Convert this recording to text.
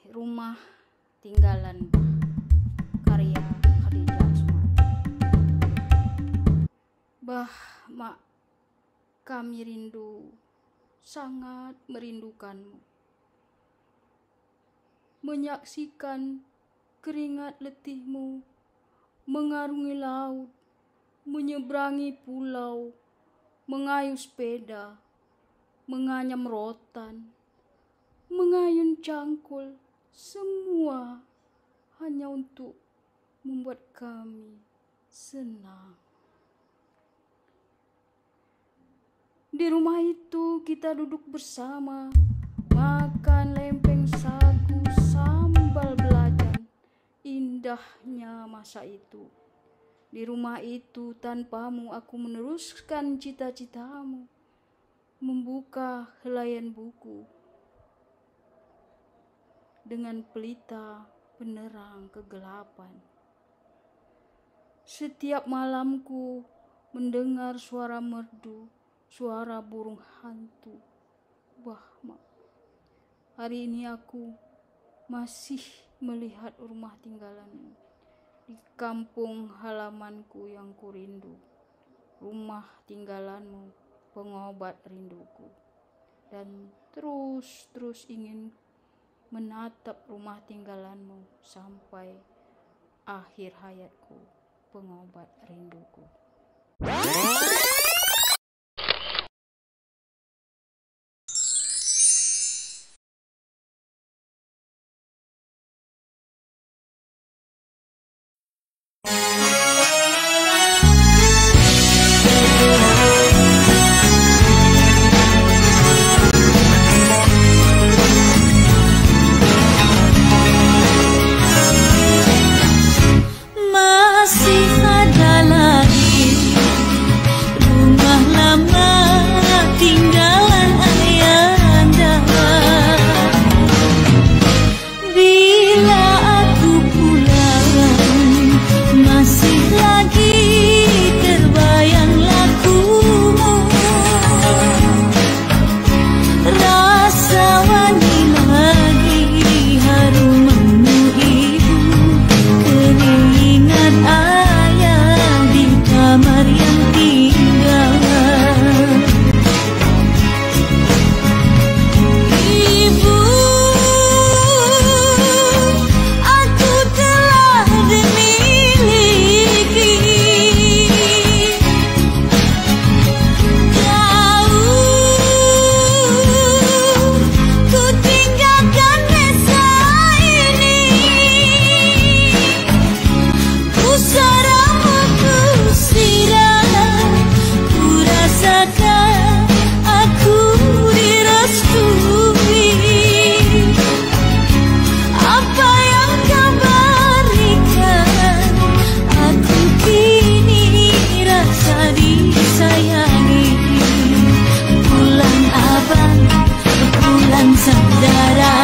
Rumah Tinggalan karya Khadijah Asman. Mak, kami rindu, sangat merindukanmu. Menyaksikan keringat letihmu mengarungi laut, menyeberangi pulau, mengayuh sepeda, menganyam rotan, mengayun cangkul, semua hanya untuk membuat kami senang. Di rumah itu kita duduk bersama, makan lempeng sagu sambal belacan. Indahnya masa itu. Di rumah itu tanpamu aku meneruskan cita-citamu, membuka helaian buku dengan pelita penerang kegelapan. Setiap malamku mendengar suara merdu, suara burung hantu. Wah, Mak, hari ini aku masih melihat rumah tinggalanmu di kampung halamanku yang kurindu. Rumah tinggalanmu, pengobat rinduku. Dan terus ingin menatap rumah tinggalanmu sampai akhir hayatku, pengobat rinduku. Saudara